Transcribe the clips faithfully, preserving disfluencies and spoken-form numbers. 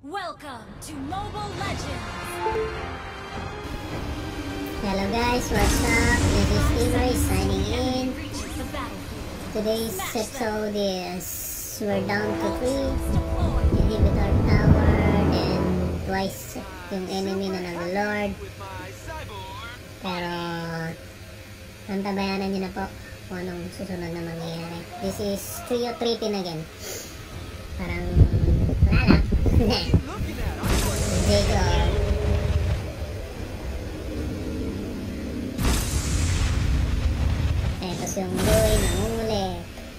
Welcome to Mobile Legends! Hello guys, what's up? This is Ingray signing in. Today's episode is we're down to three. Inhibitor tower, then twice yung enemy na nag-lord. Pero nantabayanan nyo na po kung anong susunod na mangyayari. This is trio tripin again. Parang wala lang. Jacob. Tapos yung boy nangulit.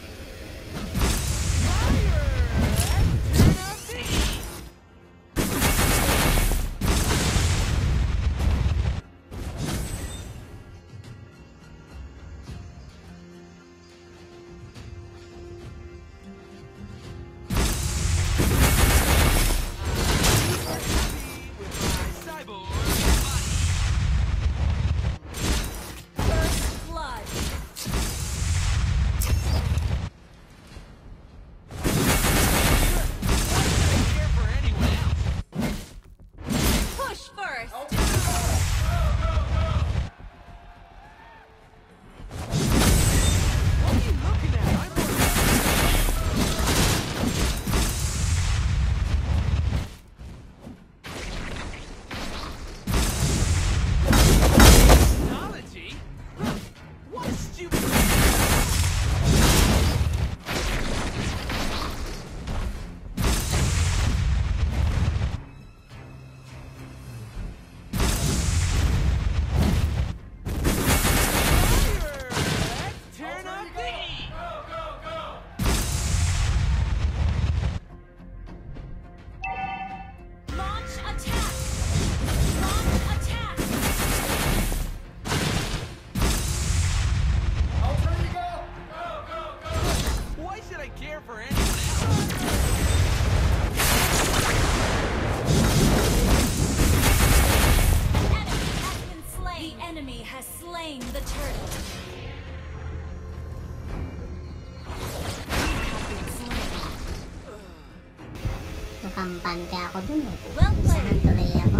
Kampante ako dun eh. Saan tuloy ako?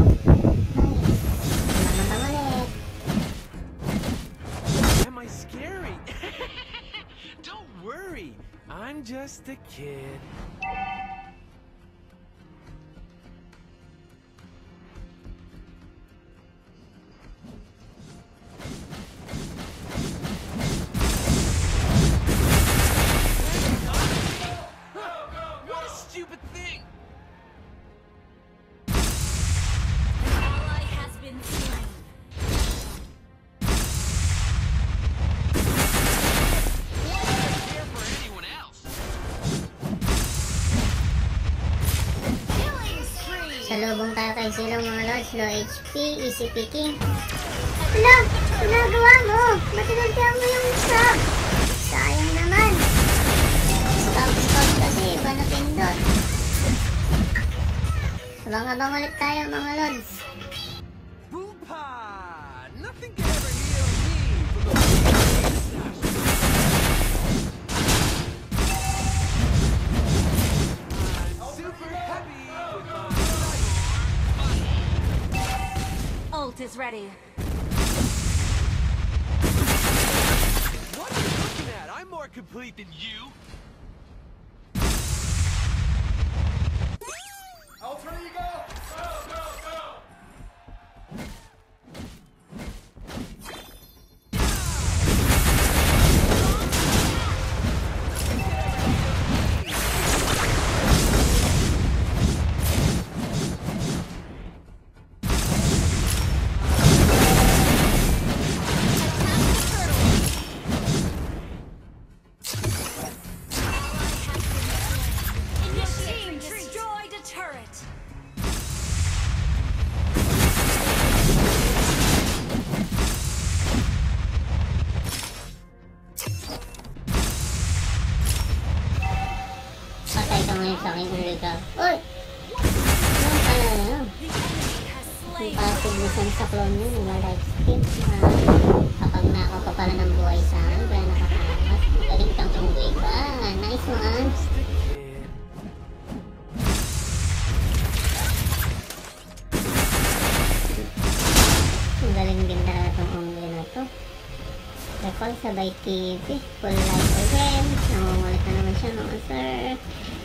Ay, ulit. Am I scary? Don't worry, I'm just a kid. What a stupid thing! Been slain. Salubong tayo kay Silong mga lods, low H P, easy picking. Wala! Ginagawa mo! Matinantihan mo yung stop! Sayang naman! Stop, stop kasi, iba na pindot. Abang-abang ulit tayo mga lods. Nothing can ever heal me from the I'm super happy with my Ult is ready. What are you looking at? I'm more complete than you. Alter ego! Go, go, go! Sa aking Ulrika. Uy! Ano pala na? Ang pasignisan sa clone yun, yung life skip. Kapag nakaw pa pala ng buhay sa akin, kaya nakakakas. Galing kang umuwi ka. Nice one. Apple sabay T V. Full life again. Nangungulit na naman siya mga sir.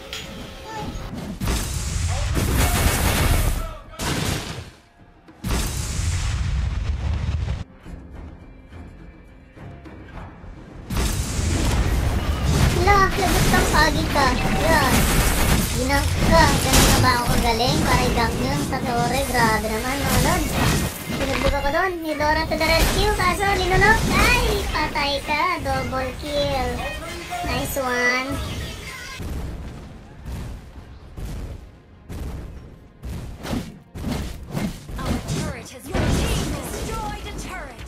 Lah, labot kang pagi ka. Yan. Ginang ka. Ganun na ba ako kagaling? Para i-gank yun sa Tore. Grabe naman, no, Lord. Pinagbuka ko doon. Ni Dora to the rescue. Kaso, linulok. Ay, patay ka. Double kill. Nice one. Our turret has your team destroyed a turret.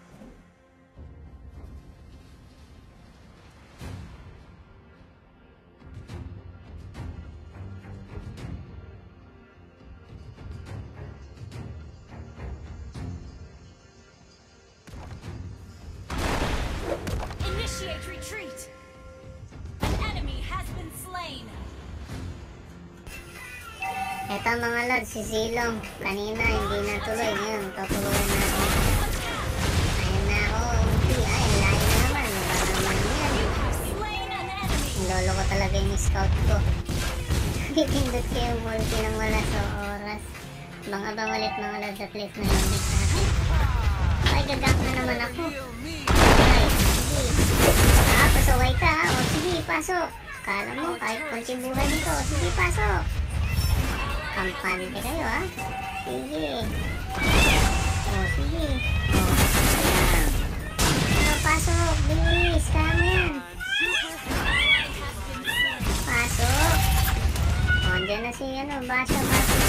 Initiate retreat. An enemy has been slain. Eto mga Lord, si Zilong. Kanina hindi natuloy. Ngayon, tutuluyan natin. Ayun na ako. Ulti. Ay, layo na naman. Wala naman yan. You have slain an enemy. Lolo ko talaga yung scout ko. Pipindot ko yung multi ng wala sa oras. Abang-abang ulit mga Lord at least na yung next natin. Ay, gagank na naman ako. Ay, sige. Ah, pasaway ka. O sige, pasok. Kala mo, kahit kunti buhay dito. Sige, pasok. Kampante kayo ha. Sige. O, sige. O, ayan. Ano, pasok. Bilis. Kaya yan. Pasok. O, andyan na si ano, Basha. Pasok.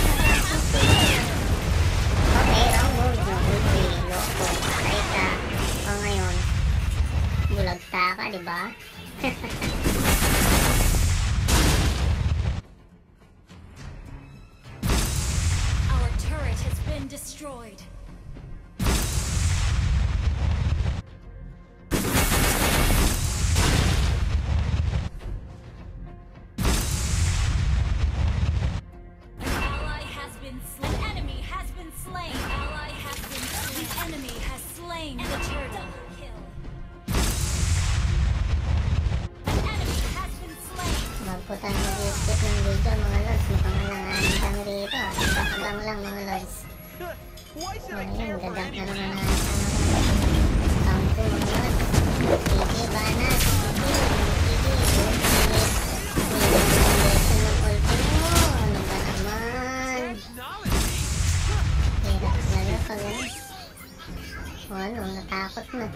Okay, wrong move. No, ulti. Loko. Patay ka. O, ngayon. Bulagta ka, diba? Our turret has been destroyed. An ally has been slain. An enemy has been slain. Ally has been slain. The enemy has slain the turtle. Kill. An enemy has been slain. Magputan mo yung skip ng video mga Lords. Mukhang alanganin kami rito. Abang lang mga Lords. Why So should I ayun, care for gagank na you? naman na count two mga Lords. Sige, banas. Sige, sige. Direction ng ulti mo. Ano ba naman? Technology? Hirap lalo pag ano. O ano, natakot na.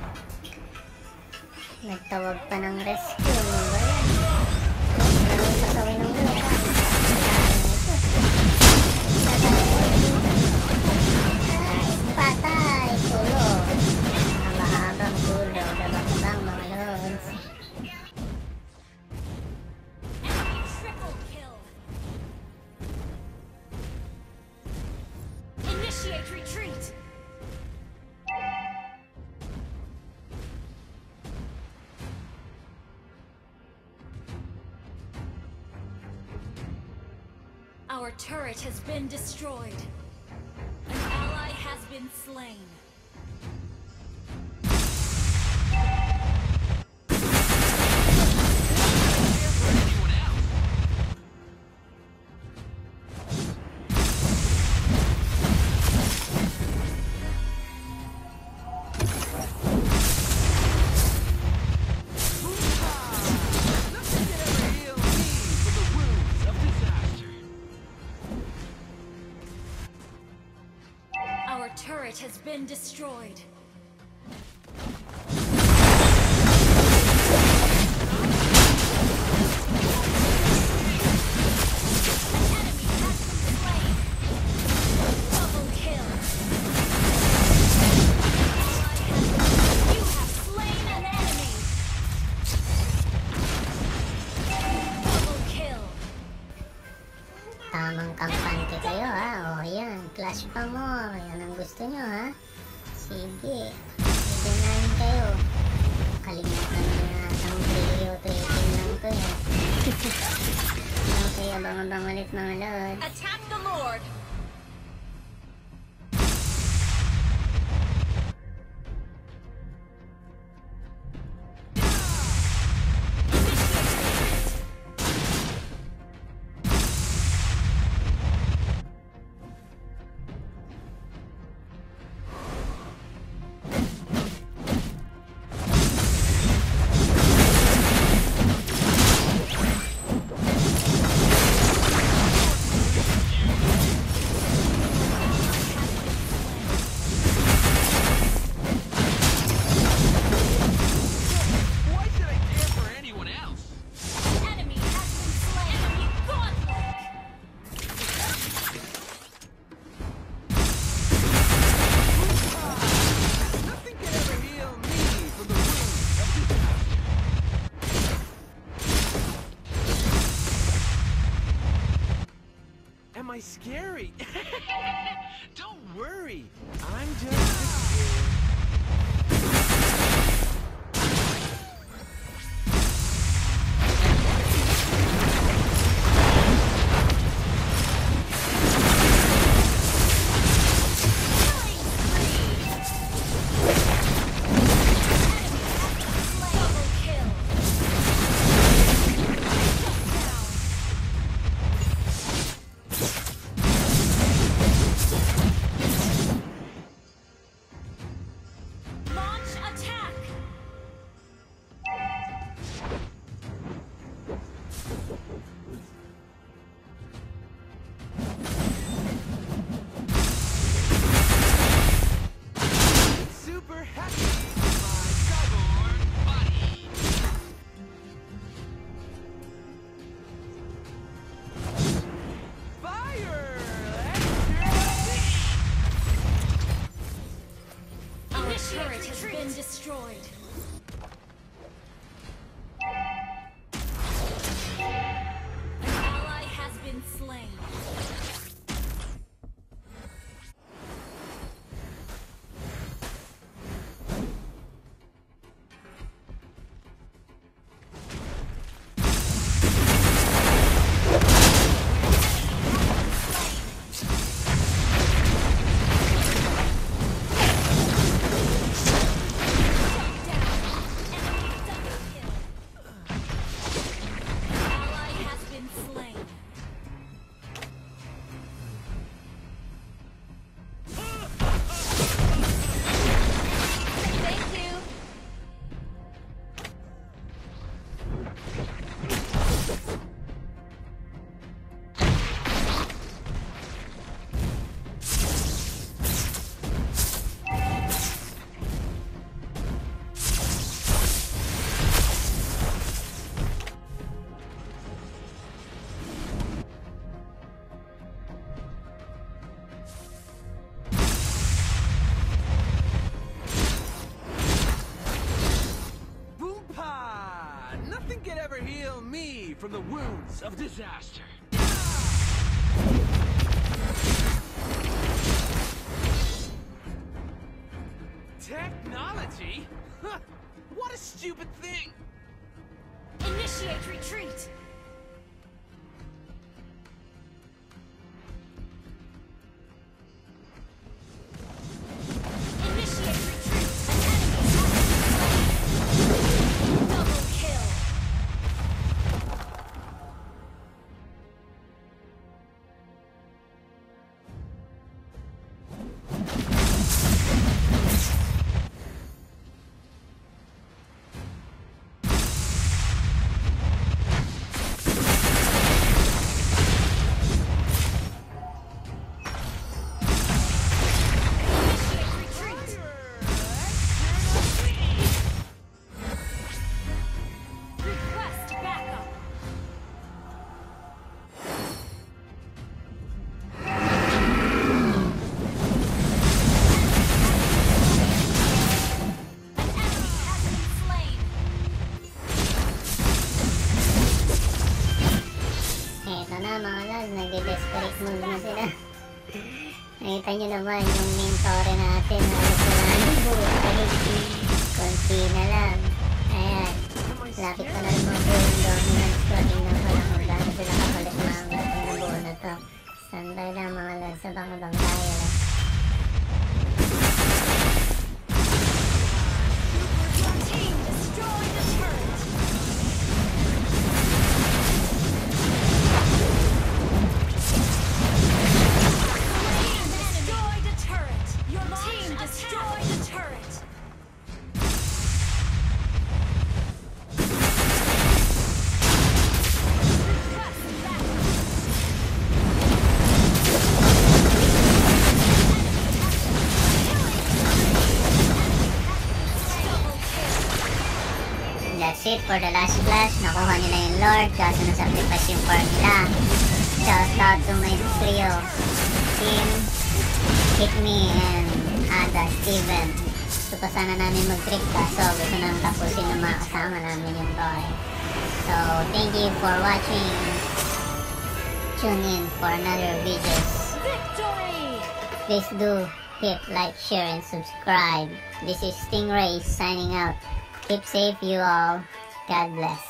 Nagtawag pa ng rescue. Ano ba yan? Anong sasawin ng ulo? Ay, patay! Tulo. Haba-habang tulo. Dabang-dabang mga Lords. Enemy triple kill. Initiate retreat. Our turret has been destroyed. An ally has been slain. Anyone else? Nothing can ever heal me from the wounds of disaster. Our turret has been destroyed. An enemy has been slain. Double kill. You have slain an enemy. Double kill. Tamang kampante kayo ha. O yan, clash pa more. Yan ang gusto nyo ha. Sige. Sige na rin kayo. Kalimutan nyo na ang video training lang to eh. Okay, abang-abang ulit mga Lords. Attack the Lord. Am I scary? Don't worry. I'm just a kid. Destroyed. An ally has been slain. Nothing can ever heal me from the wounds of disaster. Technology? Huh. What a stupid thing! Initiate retreat! na mga lads, nag-desperate move na sila. Nakita nyo naman yung main story natin, halos wala nang buo, kahit konti na lang. Ayan, lapit pa na rin mga buo yung dominance ko. Tingnan ko lang kung gano'n sila kapalit mga ng buo na to. Standby lang mga lads, abang-abang tayo lang. That's it for the last clash. Nakuha nila yung Lord kaso nasacrifice yung farm nila. Shout out to my trio, Team, Hit Me, and Ada, Steven. Gusto pa sana namin mag-trick kaso gusto namin tapusin ng mga kasama namin yung toy. So, thank you for watching. tune in for another videos. Victory! Please do hit like, share, and subscribe. This is Stingray signing out. Keep safe, you all. God bless.